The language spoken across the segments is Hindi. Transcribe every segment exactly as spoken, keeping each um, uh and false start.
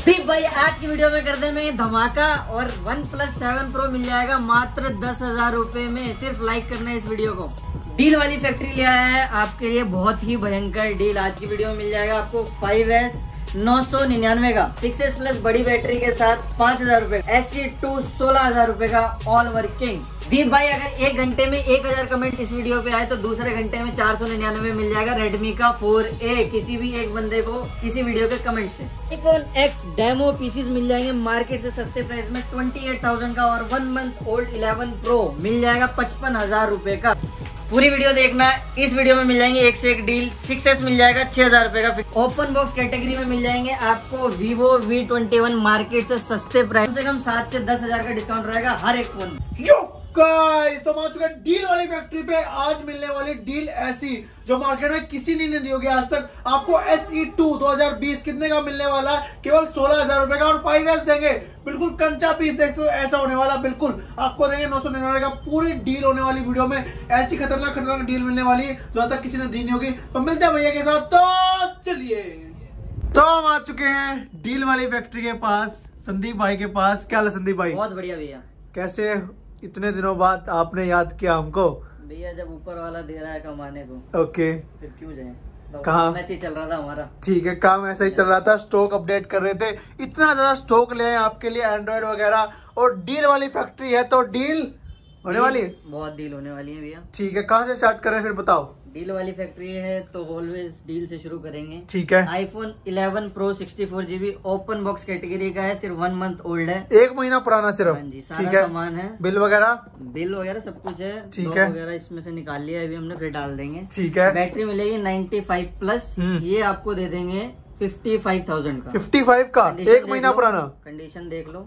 दीप भाई आज की वीडियो में कर दे में धमाका और वन प्लस सेवन प्रो मिल जाएगा मात्र दस हजार रूपए में। सिर्फ लाइक करना है इस वीडियो को। डील वाली फैक्ट्री ले आया है आपके लिए बहुत ही भयंकर डील। आज की वीडियो में मिल जाएगा आपको फाइव एस नौ सौ निन्यानवे का सिक्स एस प्लस बड़ी बैटरी के साथ पाँच हजार रूपए एस सी टू सोलह हजार रूपए का ऑल वर्किंग। दीप भाई अगर एक घंटे में एक हजार कमेंट इस वीडियो पे आए तो दूसरे घंटे में चार सौ निन्यानवे मिल जाएगा रेडमी का फोर ए किसी भी एक बंदे को इसी वीडियो के कमेंट से। आईफोन एक्स डेमो पीसीज मिल जाएंगे मार्केट से सस्ते प्राइस में ट्वेंटी एट थाउजेंड का और one month old eleven pro मिल जाएगा पचपन हजार रूपए का। पूरी वीडियो देखना। इस वीडियो में मिल जाएंगे एक से एक डील। सिक्स एस मिल जाएगा छह हजार रूपए का। ओपन बॉक्स कैटेगरी में मिल जाएंगे आपको Vivo V twenty one market से सस्ते प्राइस कम से कम सात से दस हजार का डिस्काउंट रहेगा हर एक फोन। गाइस तो आ चुका डील वाली फैक्ट्री पे। आज मिलने वाली डील ऐसी जो मार्केट में किसी ने नहीं दी होगी आज तक। आपको एस ई टू दो हजार बीस कितने का मिलने वाला है? केवल सोलह हजार रुपए का और फाइव एस देंगे बिल्कुल कंचा पीस। देखते हो ऐसा होने वाला बिल्कुल आपको देंगे नौ सौ निन्यानवे का। पूरी डील होने वाली वीडियो में ऐसी खतरनाक खतरनाक डील मिलने वाली है जो आज तक किसी ने दी नहीं होगी। तो मिलते हैं भैया के साथ। तो चलिए तो हम आ चुके हैं डील वाली फैक्ट्री के पास, संदीप भाई के पास। क्या हाल है संदीप भाई? बहुत बढ़िया भैया। कैसे इतने दिनों बाद आपने याद किया हमको? भैया जब ऊपर वाला दे रहा है कमाने को ओके फिर क्यों जाए। तो कहाँ ऐसे ही चल रहा था हमारा। ठीक है, काम ऐसा ही चल रहा था। स्टॉक अपडेट कर रहे थे। इतना ज्यादा स्टॉक ले आए आपके लिए एंड्रॉइड वगैरह। और डील वाली फैक्ट्री है तो डील होने वाली है। बहुत डील होने वाली है भैया। ठीक है, कहाँ से स्टार्ट करें फिर बताओ। डील वाली फैक्ट्री है तो ऑलवेज डील से शुरू करेंगे। ठीक है। IPhone eleven pro sixty four GB open box category का है। सिर्फ वन मंथ ओल्ड है। एक महीना पुराना सिर्फ। हाँ जी, सारा ठीक है। सामान है। बिल वगैरह बिल वगैरह सब कुछ है। ठीक है। वगैरह इसमें से निकाल लिया अभी हमने, फिर डाल देंगे। ठीक है। बैटरी मिलेगी नाइन्टी फाइव प्लस। ये आपको दे देंगे फिफ्टी फाइव थाउजेंड का। फिफ्टी फाइव का एक महीना पुराना। कंडीशन देख लो।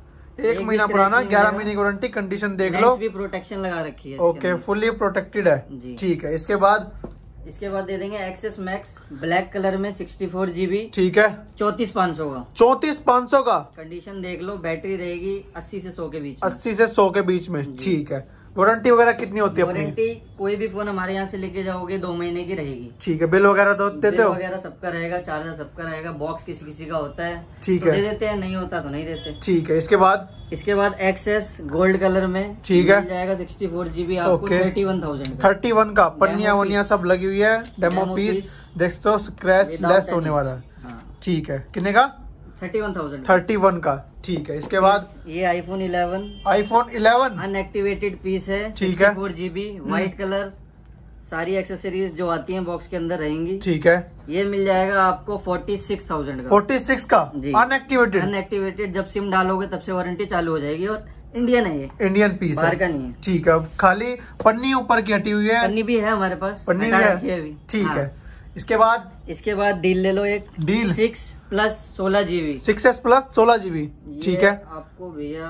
एक महीना पुराना, ग्यारह महीने की वारंटी। कंडीशन देख लो। भी प्रोटेक्शन लगा रखी है। ओके, फुल्ली प्रोटेक्टेड है। ठीक है। इसके बाद इसके बाद दे देंगे एक्सेस मैक्स ब्लैक कलर में सिक्सटी फोर जीबी। ठीक है। चौतीस पाँच सौ का। चौतीस पाँच सौ का। कंडीशन देख लो। बैटरी रहेगी अस्सी से सौ के बीच। अस्सी से सौ के बीच में। ठीक है। वारंटी वगैरह कितनी होती है? वारंटी कोई भी फोन हमारे यहाँ से लेके जाओगे दो महीने की रहेगी। ठीक है। बिल वगैरह तो देते हो? वगैरह सबका रहेगा, चार्जर सबका रहेगा। बॉक्स किसी किसी का होता है। ठीक तो है। दे देते हैं, नहीं होता तो नहीं देते। ठीक है। इसके बाद इसके बाद एक्सेस गोल्ड कलर में ठीक है मिल जाएगा सिक्सटी फोर जीबी आपको thirty one thousand thirty one का। पन्निया वनिया सब लगी हुई है। डेमो पीस देख तो स्क्रैच लेस होने वाला है। ठीक है। कितने का? Thirty one thousand thirty one का। ठीक है। इसके बाद ये iPhone eleven iPhone eleven unactivated piece है। ठीक है। Four GB white colour. सारी एक्सेसरीज जो आती हैं बॉक्स के अंदर रहेंगी। ठीक है। ये मिल जाएगा आपको फोर्टी सिक्स थाउजेंड का। फोर्टी सिक्स का अनएक्टिवेटेड। अनएक्टिवेटेड जब सिम डालोगे तब से वारंटी चालू हो जाएगी। और इंडियन है ये, इंडियन पीस बाहर का नहीं है। ठीक है। खाली पन्नी ऊपर की हटी हुई है। पन्नी भी है हमारे पास, पन्नी भी है। ठीक है। इसके बाद इसके बाद डील ले लो एक डील सिक्स प्लस सोलह जीबी सिक्स एस प्लस सोलह जीबी। ठीक है। आपको भैया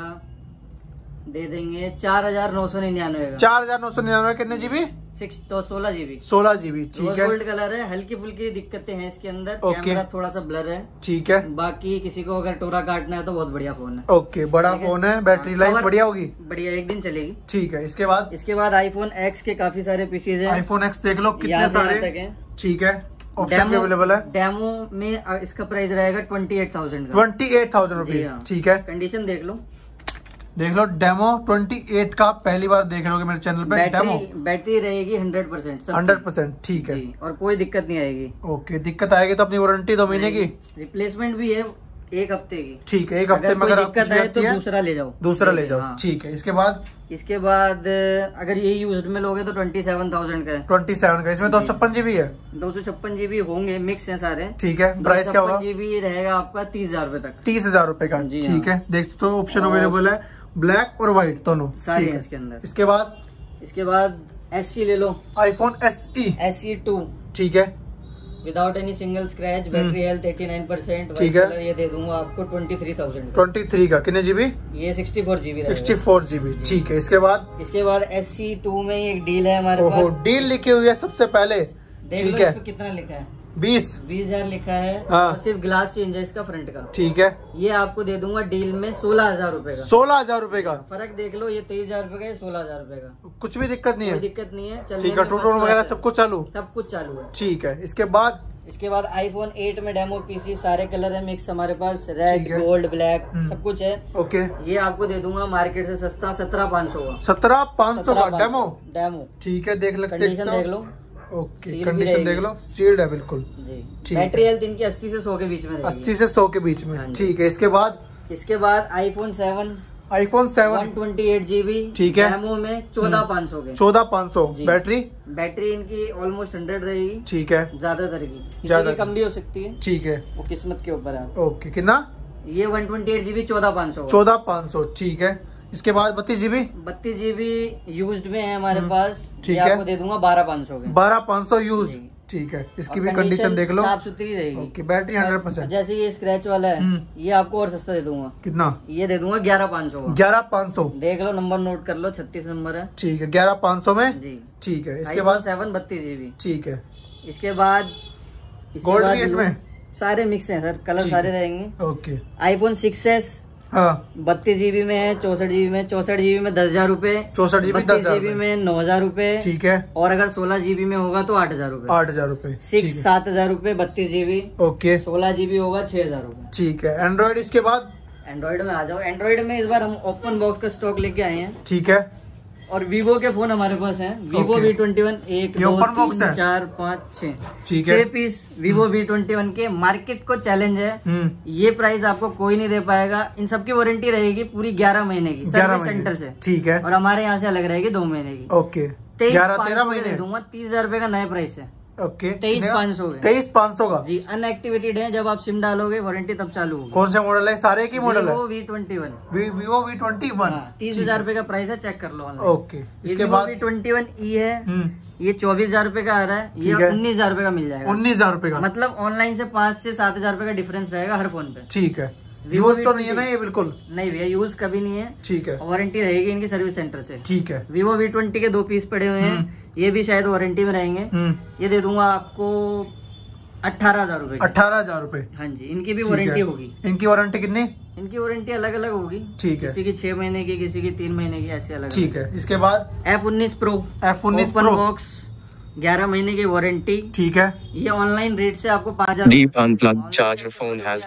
दे देंगे चार हजार नौ सौ निन्यानवे का। चार हजार नौ सौ निन्यानवे कितने जीबी? सिक्स तो सोलह जीबी सोलह जीबी। ठीक है। गोल्ड कलर है। हल्की फुल्की दिक्कतें हैं इसके अंदर। ओके। कैमरा थोड़ा सा ब्लर है। ठीक है। बाकी किसी को अगर टोरा काटना है तो बहुत बढ़िया फोन है। ओके, बड़ा फोन है। बैटरी लाइफ बढ़िया होगी। बढ़िया, एक दिन चलेगी। ठीक है। इसके बाद इसके बाद आईफोन एक्स के काफी सारे पीसीज है। आईफोन एक्स देख लो कितने सारे। ठीक है। ऑप्शन भी अवेलेबल है। डेमो में इसका प्राइस रहेगा ट्वेंटी एट थाउजेंड का। Twenty eight thousand rupees. ठीक है। कंडीशन देख लो। देख लो डेमो ट्वेंटी एट का। पहली बार देख रहे हो मेरे चैनल पे डेमो। बैटरी रहेगी हंड्रेड परसेंट हंड्रेड परसेंट। ठीक है। और कोई दिक्कत नहीं आएगी। ओके, दिक्कत आएगी तो अपनी वारंटी दो महीने की। रिप्लेसमेंट भी है एक हफ्ते की। ठीक है। एक हफ्ते में अगर दिक्कत है तो दूसरा ले जाओ। दूसरा ले जाओ। ठीक है। इसके बाद इसके बाद अगर ये यूज्ड में लोगे तो ट्वेंटी सेवन थाउजेंड का है। ट्वेंटी सेवन का। इसमें दो सौ छप्पन जीबी है। दो सौ छप्पन जीबी होंगे, मिक्स है सारे। ठीक है। प्राइस क्या होगा? जीबी रहेगा आपका तीस हजार रूपए तक। तीस हजार रूपए का। ठीक है। देख सकते हो ऑप्शन अवेलेबल है ब्लैक और व्हाइट दोनों। सारे हैं इसके अंदर। इसके बाद इसके बाद एस सी ले लो। IPhone S E S C two. ठीक है। Without any single scratch. Battery health eighty nine percent. ठीक है। ये दे दूंगा आपको twenty three thousand. Twenty three का। कितने जीबी? ये sixty four GB sixty four GB. ठीक है। इसके बाद इसके बाद एस सी टू में एक डील है हमारे पास। डील लिखी हुई है सबसे पहले। ठीक है। कितना लिखा है? बीस बीस हजार लिखा है। हाँ। और सिर्फ ग्लास चेंज है इसका फ्रंट का। ठीक है। ये आपको दे दूंगा डील में सोलह हजार रूपए का। सोलह हजार रूपए का। फर्क देख लो, ये तेईस हजार रूपए का, सोलह हजार रूपए का। कुछ भी दिक्कत नहीं है। कोई दिक्कत नहीं है। ठीक है। टूटोन वगैरह सब कुछ चालू? सब कुछ चालू है। ठीक है। इसके बाद इसके बाद आईफोन एट में डेमो पीसी सारे कलर है मिक्स हमारे पास, रेड गोल्ड ब्लैक सब कुछ है। ओके, ये आपको दे दूंगा मार्केट से सस्ता सत्रह पाँच सौ का। सत्रह पाँच सौ का डेमो डेमो ठीक है, देख लगते कंडीशन देख लो। ओके, कंडीशन देख लो, सील्ड है बिल्कुल जी। बैटरी हेल्थ इनकी अस्सी से सौ के बीच में, अस्सी से सौ के बीच में ठीक है। इसके बाद इसके बाद iPhone seven iPhone seven one twenty eight GB ठीक है, डेमो में चौदह पाँच सौ के, चौदह पाँच सौ बैटरी बैटरी इनकी ऑलमोस्ट हंड्रेड रहेगी ठीक है, ज्यादातर की, ज्यादा कम भी हो सकती है ठीक है, वो किस्मत के ऊपर है। ओके, कितना ये वन ट्वेंटी एट जीबी चौदह पाँच सौ चौदह पाँच सौ ठीक है। इसके बाद बत्तीस जीबी बत्तीस जीबी यूज्ड में है हमारे पास, ठीक है, आपको दे दूंगा बारह पाँच सौ के, बारह पाँच सौ यूज ठीक है। इसकी भी कंडीशन देख लो, साफ सुथरी रहेगी। Okay, battery hundred percent. जैसे ये स्क्रैच वाला है ये आपको और सस्ता दे दूंगा। कितना? ये दे दूंगा ग्यारह पाँच सौ ग्यारह पाँच सौ देख लो, नंबर नोट कर लो, छत्तीस नंबर है ठीक है, ग्यारह पाँच सौ में जी ठीक है। इसके बाद सेवन बत्तीस जीबी ठीक है। इसके बाद गोल्ड भी इसमें सारे मिक्स हैं सर, कलर सारे रहेंगे। ओके, आईफोन सिक्स एस हाँ बत्तीस जीबी में है, चौसठ जीबी में, चौसठ जीबी में दस हजार रूपए, चौसठ जीबी दस हजार जीबी में नौ हजार रूपए ठीक है, और अगर सोलह जीबी में होगा तो आठ हजार रूपए आठ हजार रूपए सिक्स सात हजार रूपए बत्तीस जीबी ओके, सोलह जीबी होगा छह हजार रूपए ठीक है। एंड्रॉइड इसके बाद एंड्रॉइड में आ जाओ। एंड्रॉइड में इस बार हम ओपन बॉक्स का स्टॉक लेके आए हैं ठीक है, और वीवो के फोन हमारे पास हैं। वीवो वी ट्वेंटी वन एक दो तीन चार पाँच छह छह piece Vivo V twenty one के। मार्केट को चैलेंज है, ये प्राइस आपको कोई नहीं दे पाएगा। इन सबकी वारंटी रहेगी पूरी ग्यारह महीने की सर्विस सेंटर से ठीक है, और हमारे यहाँ से अलग रहेगी दो महीने की ओके। तेईस तेरह महीने दे दूंगा, तीस हजार रूपए का नया प्राइस है ओके, तेईस पाँच सौ तेईस पाँच सौ का जी। अनएक्टिवेटेड है, जब आप सिम डालोगे वारंटी तब चालू होगी। कौन से मॉडल है? सारे की मॉडल है V twenty one Vivo V twenty one तीस हजार रूपए का प्राइस है, चेक कर लो ओके। इसके बाद वी ट्वेंटी वन ई है, ये चौबीस हजार रूपए का आ रहा है, ये उन्नीस हजार रूपए का मिल जाएगा। उन्नीस हजार रूपए का मतलब ऑनलाइन से पाँच से सात हजार रूपए का डिफरेंस रहेगा हर फोन पे ठीक है। वीवो स्टोर नहीं है ना ये? बिल्कुल नहीं भैया, यूज कभी नहीं है ठीक है, वारंटी रहेगी इनकी सर्विस सेंटर से ठीक है। वीवो वी ट्वेंटी के दो पीस पड़े हुए हैं, ये भी शायद वारंटी में रहेंगे। ये दे दूंगा आपको अठारह हजार रूपए अठारह हजार रूपए हाँ जी, इनकी भी वारंटी होगी। इनकी वारंटी कितनी? इनकी वारंटी अलग अलग होगी ठीक है, किसी की छह महीने की, किसी की तीन महीने की, ऐसे अलग ठीक है। इसके बाद एफ उन्नीस प्रो एफ उन्नीस प्रो बॉक्स ग्यारह महीने की वारंटी ठीक है। ये ऑनलाइन रेट से आपको पाँच हजार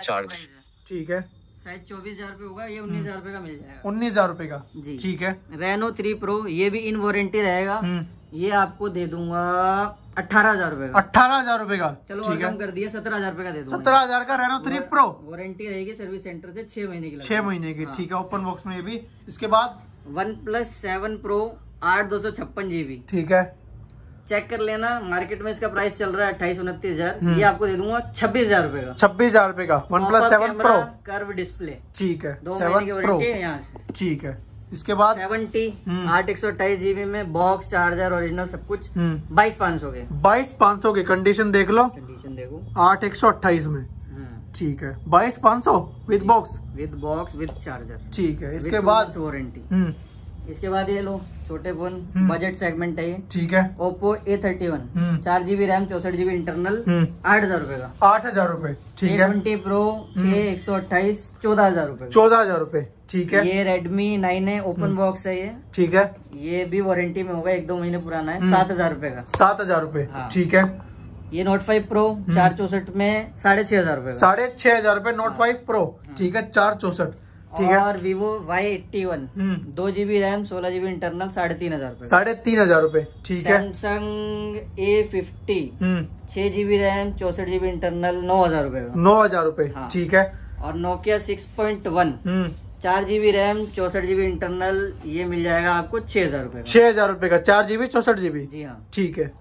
ठीक है, शायद चौबीस हजार रूपए होगा, ये उन्नीस हजार रूपए का मिल जाएगा। उन्नीस हजार रूपए का जी ठीक है। रेनो थ्री प्रो ये भी इन वारंटी रहेगा, ये आपको दे दूंगा अठारह हजार रूपए का अठारह हजार रूपए का चलो और कम कर दिया, सत्रह हजार रूपए का दे दूंगा। सत्रह हजार का रेनो थ्री प्रो वारंटी रहेगी सर्विस सेंटर से छह महीने की छह महीने की ठीक है, ओपन बॉक्स में ये भी। इसके बाद वन प्लस सेवन प्रो आठ दो सौ छप्पन जीबी ठीक है, चेक कर लेना, मार्केट में इसका प्राइस चल रहा है अट्ठाईस उनतीस हजार, ये आपको दे दूंगा छब्बीस हजार रूपए का छब्बीस हजार रूपए का one plus seven pro curve display ठीक है, दो महीने की वारंटी है यहाँ से ठीक है। इसके बाद सेवेंटी आठ एक सौ अट्ठाईस जीबी में बॉक्स चार्जर ओरिजिनल सब कुछ बाईस पाँच सौ के बाईस पाँच सौ के कंडीशन देख लो, कंडीशन देखो आठ एक सौ अट्ठाईस में ठीक है, बाईस पाँच सौ with box with box with charger ठीक है। इसके बाद वारंटी इसके बाद ये लो छोटे फोन बजट सेगमेंट है ये ठीक है, ओप्पो ए थर्टी वन चार जीबी रैम चौसठ जीबी इंटरनल आठ हजार रूपए का आठ हजार रूपए ठीक है। ट्वेंटी प्रो छह एक सौ अट्ठाईस चौदह हजार रूपए चौदह हजार रूपए ठीक है। ये रेडमी नाइन है, ओपन बॉक्स है ये ठीक है, ये भी वारंटी में होगा, एक दो महीने पुराना है, सात हजार रूपए का सात हजार रूपए ठीक है। ये नोट फाइव प्रो चार चौसठ में साढ़े छह हजार रूपए साढ़े छह हजार रूपए नोट फाइव प्रो ठीक है, चार चौसठ ठीक है। और वीवो वाई एट्टी वन दो जीबी रैम सोलह जीबी इंटरनल साढ़े तीन हजार रूपए साढ़े तीन हजार रूपए ठीक है। सैमसंग ए फिफ्टी छह जीबी रैम चौसठ जीबी इंटरनल नौ हजार रूपए का नौ हजार रूपए ठीक है। और नोकिया सिक्स पॉइंट वन चार जीबी रैम चौसठ जीबी इंटरनल ये मिल जाएगा आपको छह हजार रूपए छह हजार रूपए का चार जीबी चौसठ जीबी जी हाँ ठीक है।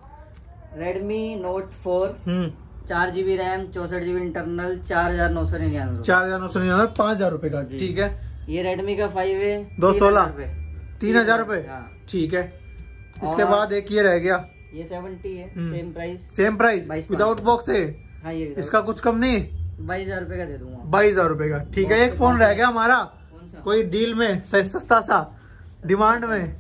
रेडमी नोट फोर चार जीबी रैम चौसठ जीबी इंटरनल चार हजार नौ सौ निन्यानवे चार हजार नौ सौ निन्यानवे पाँच हजार रूपए का ठीक है। ये रेडमी का फाइव है दो सोलह तीन हजार रूपए ठीक है। इसके बाद एक ये रह गया, ये सेवेंटी है same price same price without box है हाँ, ये इसका कुछ कम नहीं बाईस हजार रूपए का दे दूंगा बाईस हजार रूपए का ठीक है। एक फोन रह गया हमारा कोई डील में सस्ता सा डिमांड में,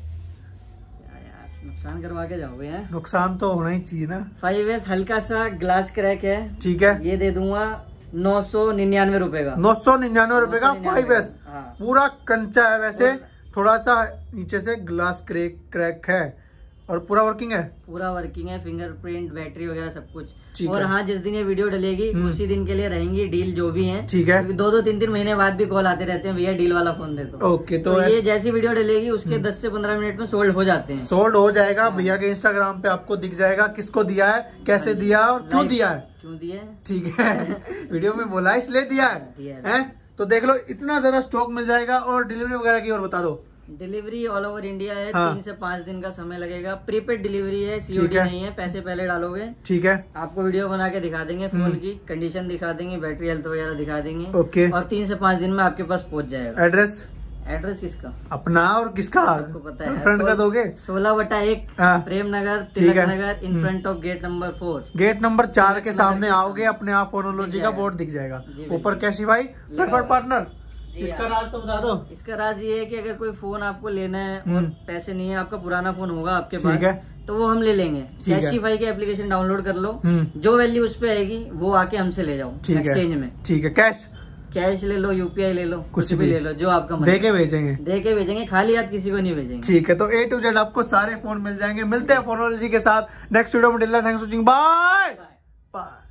नुकसान करवा के जाओगे हैं? नुकसान तो होना ही चाहिए ना। फाइव एस हल्का सा ग्लास क्रैक है ठीक है, ये दे दूंगा नौ सौ निन्यानवे रूपए का नौ सौ निन्यानवे रूपए का फाइव एस पूरा कंचा है, वैसे थोड़ा सा नीचे से ग्लास क्रैक क्रैक है और पूरा वर्किंग है? पूरा वर्किंग है, फिंगरप्रिंट, बैटरी वगैरह सब कुछ। ठीक और है। हाँ, जिस दिन ये वीडियो डलेगी उसी दिन के लिए रहेंगी डील जो भी है। ठीक है। दो दो तीन तीन महीने बाद भी कॉल आते रहते हैं, भैया डील वाला फोन दे दो। ओके, तो, तो ऐस... ये जैसी वीडियो डलेगी उसके दस से पंद्रह मिनट में सोल्ड हो जाते हैं। सोल्ड हो जाएगा। भैया के इंस्टाग्राम पे आपको दिख जाएगा किसको दिया है, कैसे दिया है और क्यों दिया है। क्यों दिया है? ठीक है। वीडियो में बोला है इसलिए दिया है, दिया है। है? तो देख लो, इतना ज्यादा स्टॉक मिल जाएगा। और डिलीवरी वगैरह की और बता दो। डिलीवरी ऑल ओवर इंडिया है। हाँ। तीन से पाँच दिन का समय लगेगा। प्रीपेड डिलीवरी है, सीओडी नहीं है, पैसे पहले डालोगे। ठीक है। आपको वीडियो बना के दिखा देंगे, फोन की कंडीशन दिखा देंगे, बैटरी हेल्थ वगैरह दिखा देंगे। ओके। और तीन से पाँच दिन में आपके पास पहुंच जाएगा। एड्रेस? एड्रेस किसका? अपना और किसका? सबको पता है। फ्रेंड का दोगे? सोलह बटा एक हाँ। प्रेम नगर, ठीक तिलक है। Nagar, in front of gate number four. Gate number चार के सामने के आओगे, अपने आप फोनोलॉजी का बोर्ड दिख जाएगा। ऊपर कैशिफाई प्रेफर्ड पार्टनर। इसका राज तो बता दो। इसका राज ये है कि अगर कोई फोन आपको लेना है और पैसे नहीं है, आपका पुराना फोन होगा आपके ठीक पास, है। तो वो हम ले लेंगे। ठीक है। कैशिफाई की एप्लीकेशन डाउनलोड कर लो, हम्म। जो वैल्यू उस पे आएगी वो आके हमसे ले जाओ ठीक है। एक्सचेंज में। ठीक है। कैश कैश ले लो, यूपीआई ले लो, कुछ कुछ भी भी। ले लो, जो आपका मन दे के भेजेंगे। दे के भेजेंगे, खाली हाथ किसी को नहीं भेजेंगे। ठीक है। तो ए टू जेड आपको सारे फोन मिल जाएंगे। मिलते हैं फोनोलॉजी के साथ नेक्स्ट वीडियो में। Thanks for watching. Bye bye.